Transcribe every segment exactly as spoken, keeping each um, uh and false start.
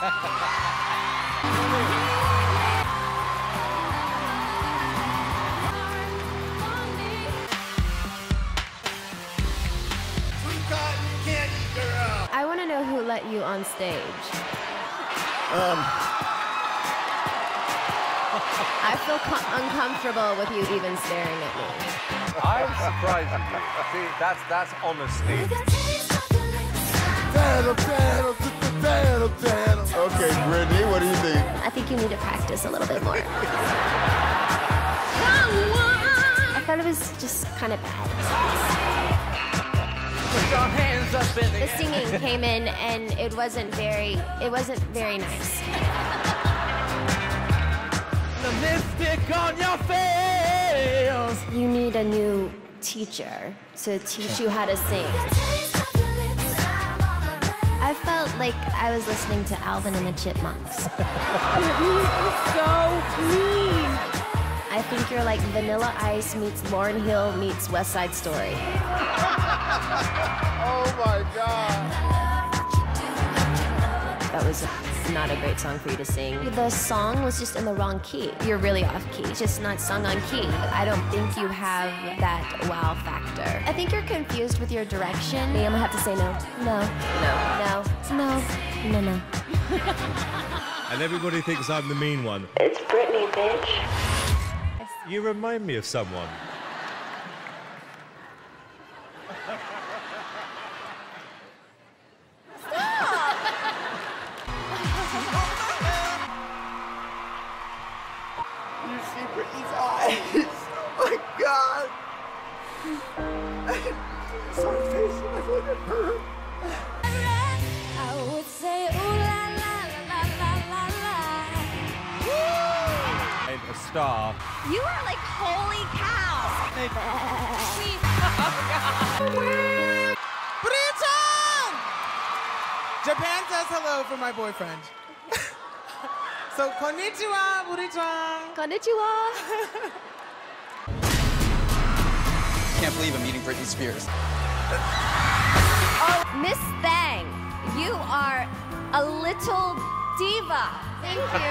I want to know who let you on stage. Um. I feel uncomfortable with you even staring at me. I'm surprised at you. See, that's, that's honesty. Okay, Britney, what do you think? I think you need to practice a little bit more. I thought it was just kind of bad. Put your hands up in the The singing came in and it wasn't very, it wasn't very nice. The lipstick on your face. You need a new teacher to teach you how to sing. I felt like I was listening to Alvin and the Chipmunks. So mean. I think you're like Vanilla Ice meets Lauryn Hill meets West Side Story. Oh my God. That was not a great song for you to sing. The song was just in the wrong key. You're really off key. It's just not sung on key. I don't think you have that wow factor. I think you're confused with your direction. I'm gonna have to say no. No. No. No. No. No, no. And everybody thinks I'm the mean one. It's Britney, bitch. You remind me of someone. You see Britney's eyes. Oh my God. It's on her face. I look at her. I would say, ooh la la la la la la. I'm a star. You are like, holy cow. Britney! Japan says hello for my boyfriend. So, konnichiwa, Britney. Konnichiwa. Can't believe I'm meeting Britney Spears. Oh, Miss Thang, you are a little diva. Thank you.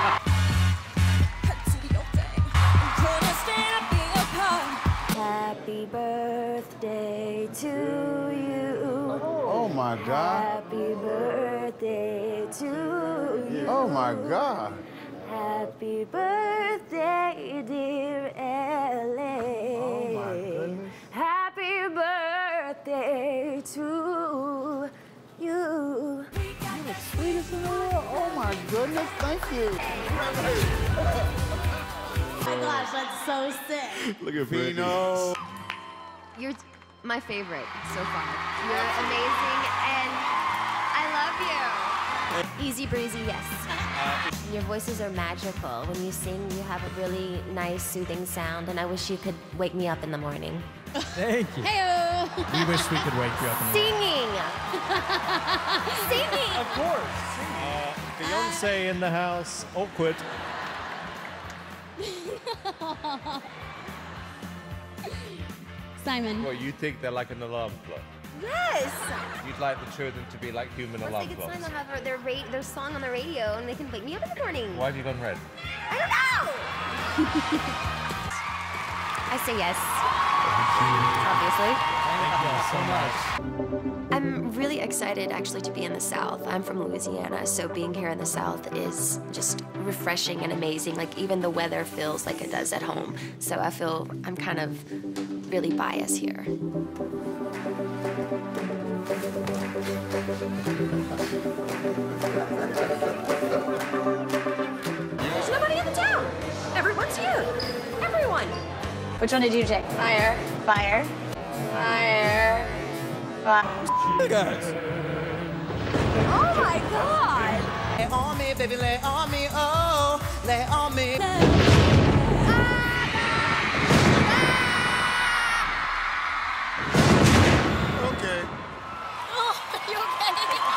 Happy birthday to you. Oh my God. Happy birthday to you. Oh my God. Happy birthday, dear L A. Oh my goodness. Happy birthday to you. You're the sweetest in the world. Oh my goodness. Thank you. Oh my gosh, that's so sick. Look at Pino. You're my favorite so far. You're amazing and I love you. Easy breezy, yes. Your voices are magical. When you sing, you have a really nice, soothing sound, and I wish you could wake me up in the morning. Thank you. Hey-o. We wish we could wake you up in the morning. Singing! Singing! Of course. Uh, Beyonce in the house. Awkward. Simon. Well, you think they're like an alarm clock? Yes! You'd like the children to be like human Once alarm they get clocks. signed, they'll have their, ra their song on the radio, and they can wake me up in the morning. Why have you gone red? I don't know! I say yes. Obviously. Thank you so much. I'm really excited actually to be in the South. I'm from Louisiana, so being here in the South is just refreshing and amazing. Like even the weather feels like it does at home. So I feel I'm kind of really biased here. There's nobody in the town. Everyone's here. Everyone. Which one did you take? Fire. Fire. Fire. Fire. Hey guys. Oh my God. Lay on me, baby, lay on me, oh, lay on me. Okay. Oh, are you okay?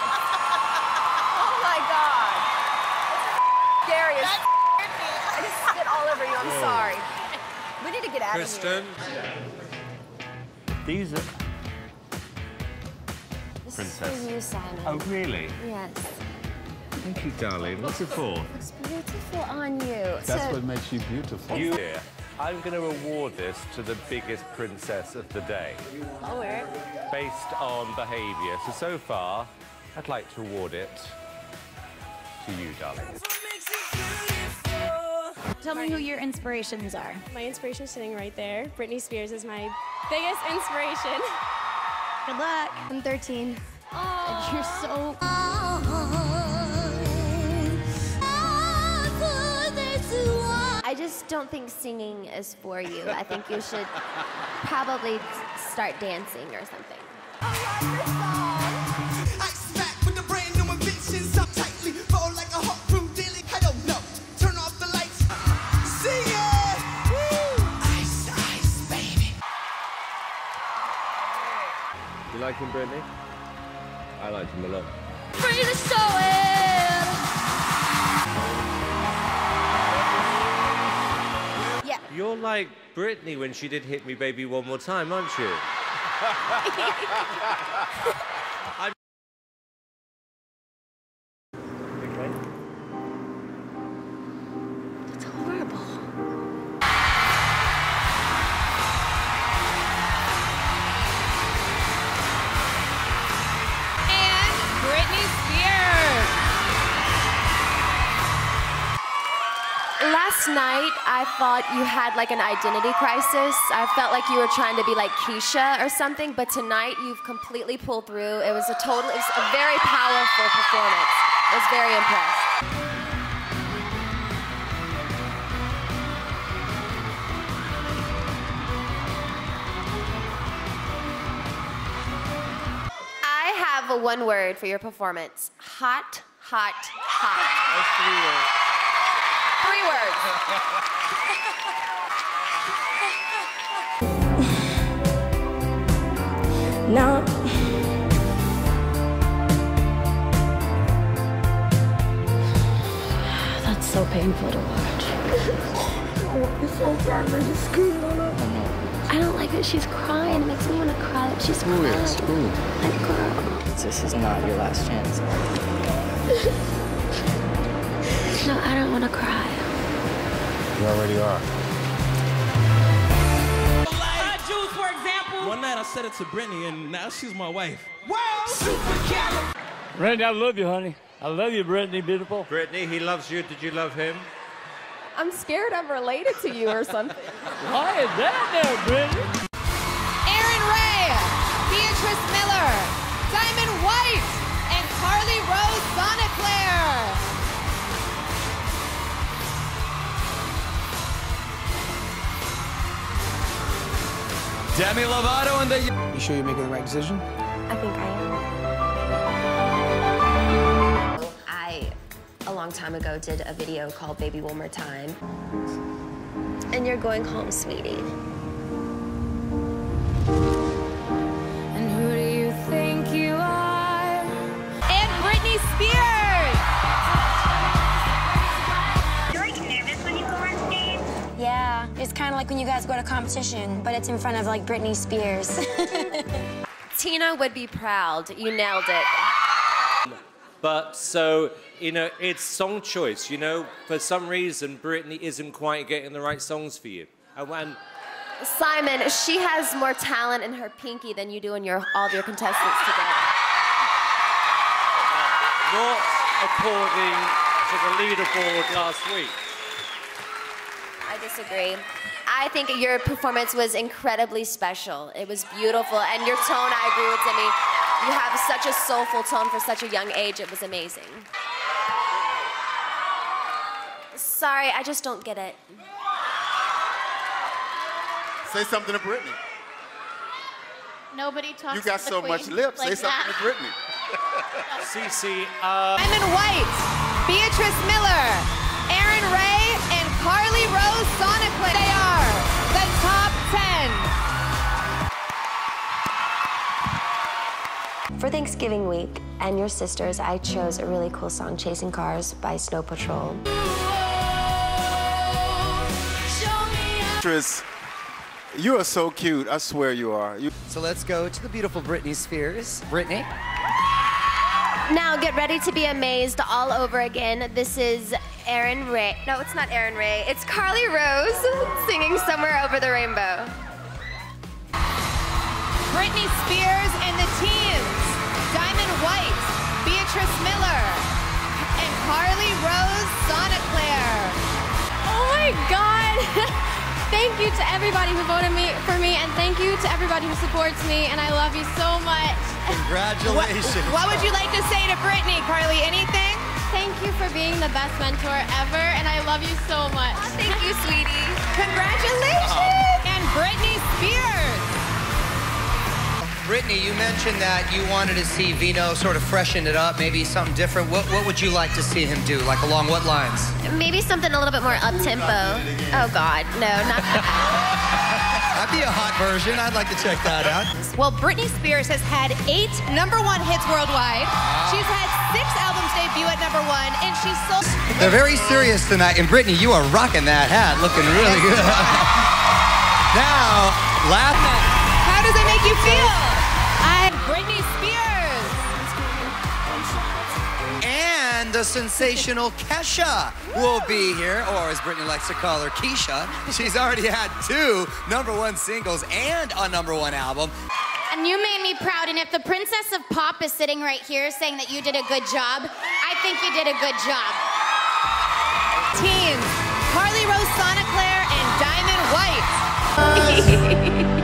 Oh my God. Scary as I just spit all over you. I'm sorry. We need to get out Kristen. of here. These are... This Princess. is for you, Simon. Oh, really? Yes. Thank you, darling. What's it for? It's beautiful on you. That's So- what makes you beautiful. You here. I'm going to award this to the biggest princess of the day. Oh, where? Based on behaviour. So, so far, I'd like to award it to you, darling. Tell me who your inspirations are. My inspiration is sitting right there. Britney Spears is my biggest inspiration. Good luck. I'm thirteen. Oh, you're so... I just don't think singing is for you. I think you should probably start dancing or something. I smack with the brand new inventions up tightly, roll like a hot crew daily. I don't know. Turn off the lights. See ya. Woo. Ice, ice, baby. You like him, Britney? I like him a lot. Free to show it. Yeah. You're like Britney when she did Hit Me Baby One More Time, aren't you? I'm... Okay. That's horrible. And Britney Spears. Last night, I thought you had like an identity crisis. I felt like you were trying to be like Keisha or something, but tonight you've completely pulled through. It was a total, it was a very powerful performance. I was very impressed. I have a one word for your performance. Hot, hot, hot. That's three words. Three words. No. That's so painful to watch. Oh, it's so bad. I just screamed on her. I don't like that she's crying. It makes me want to cry that she's Who crying. is? Who? That girl. This is not your last chance. No, I don't want to cry. You already are. Juice, for example. One night I said it to Britney, and now she's my wife. World super Britney, I love you, honey. I love you, Britney, beautiful. Brittany, he loves you. Did you love him? I'm scared I'm related to you or something. Why is that there, Britney? Aaron Ray, Beatrice Miller, Diamond White, and Carly Rose Sonneclair. Demi Lovato and the... You sure you're making the right decision? I think I am. I, a long time ago, did a video called Baby One More Time. And you're going home, sweetie. And who do you think you are? And Britney Spears. You're like nervous when you go on stage? Yeah, it's kind of like when you guys go to competition, but it's in front of like Britney Spears. Tina would be proud. You nailed it. But so, you know, it's song choice. You know, for some reason, Britney isn't quite getting the right songs for you. And when... Simon, she has more talent in her pinky than you do in your all of your contestants together. Not according to the leaderboard last week. I disagree. I think your performance was incredibly special. It was beautiful, and your tone, I agree with Demi. You have such a soulful tone for such a young age. It was amazing. Sorry, I just don't get it. Say something to Britney. Nobody talks You got to the so queen much lips. like Say something that. to Britney. Cece, uh... Diamond White, Beatrice Miller, Aaron Ray, and Carly Rose Sonneclair. They are the top ten. For Thanksgiving week and your sisters, I chose a really cool song, Chasing Cars by Snow Patrol. Tris, you are so cute. I swear you are. You So let's go to the beautiful Britney Spears. Britney? Now get ready to be amazed all over again. This is Aaron Ray. No, it's not Aaron Ray. It's Carly Rose singing Somewhere Over the Rainbow. Britney Spears and the Teens, Diamond White, Beatrice Miller, and Carly Rose Sonaclair. Oh my God. Thank you to everybody who voted me for me, and thank you to everybody who supports me, and I love you so much. Congratulations. What, what would you like to say to Britney, Carly? Anything? Thank you for being the best mentor ever, and I love you so much. Oh, thank you, sweetie. Congratulations. Oh. And Britney Spears. Britney, you mentioned that you wanted to see Vino sort of freshen it up, maybe something different. What, what would you like to see him do? Like along what lines? Maybe something a little bit more up-tempo. Oh, God, no, not that. That'd be a hot version. I'd like to check that out. Well, Britney Spears has had eight number one hits worldwide. She's had six albums debut at number one, and she's sold... They're very serious tonight. And Britney, you are rocking that hat, looking really good. Now, laughing. How does it make you feel? I'm Britney Spears. And the sensational Kesha will be here, or as Britney likes to call her, Keisha. She's already had two number one singles and a number one album. And you made me proud, and if the Princess of Pop is sitting right here saying that you did a good job, I think you did a good job. Teens, Carly Rose Sonaclair and Diamond White.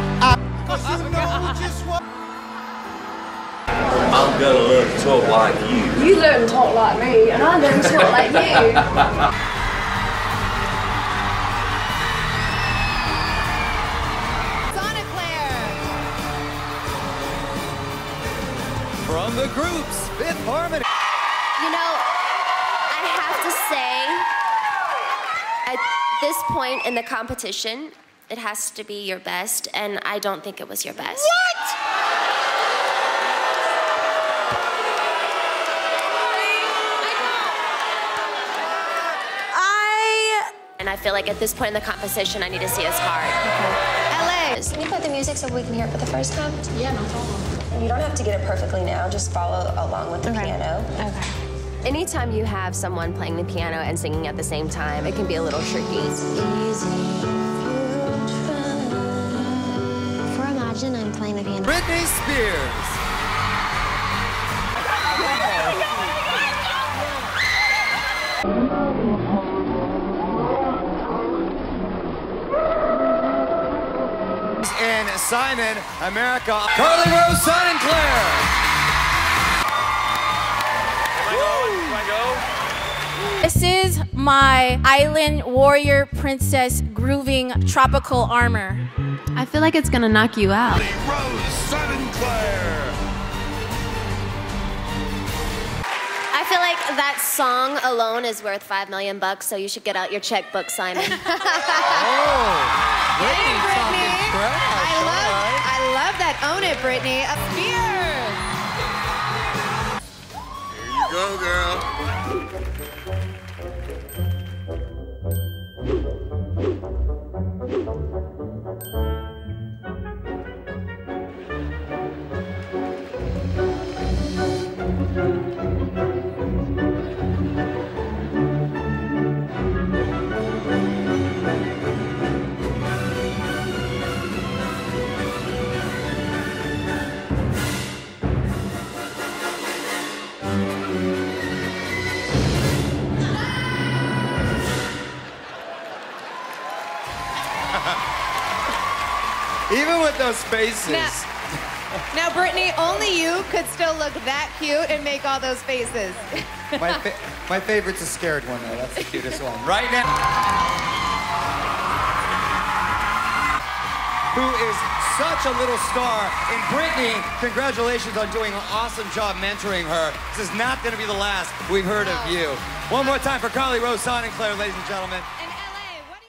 I'm gonna learn to talk like you. You learn to talk like me, and I learn to talk like you. Sonaclair. From the group's Fifth Harmony. You know, I have to say, at this point in the competition, it has to be your best, and I don't think it was your best. What? And I feel like at this point in the competition, I need to see his heart. Okay. L A. Can you play the music so we can hear it for the first time? Yeah, no problem. You don't have to get it perfectly now. Just follow along with the okay. piano. Okay. Anytime you have someone playing the piano and singing at the same time, it can be a little tricky. It's easy. For Imagine, I'm playing the piano. Britney Spears. And Simon, America, Carly Rose Sonaclair. This is my island warrior princess grooving tropical armor. I feel like it's gonna knock you out. Rose Sonaclair. I feel like that song alone is worth five million bucks, so you should get out your checkbook, Simon. Oh, Britney, Britney. trash. I love, right. I love that. Own it, Britney. A Spears. Here you go, girl. Even with those faces. Now, now, Britney, only you could still look that cute and make all those faces. my, fa my favorite's a scared one, though. That's the cutest one. Right now. Who is such a little star. And Britney, congratulations on doing an awesome job mentoring her. This is not going to be the last we've heard of you. One more time for Carly Rose Sonaclair, ladies and gentlemen.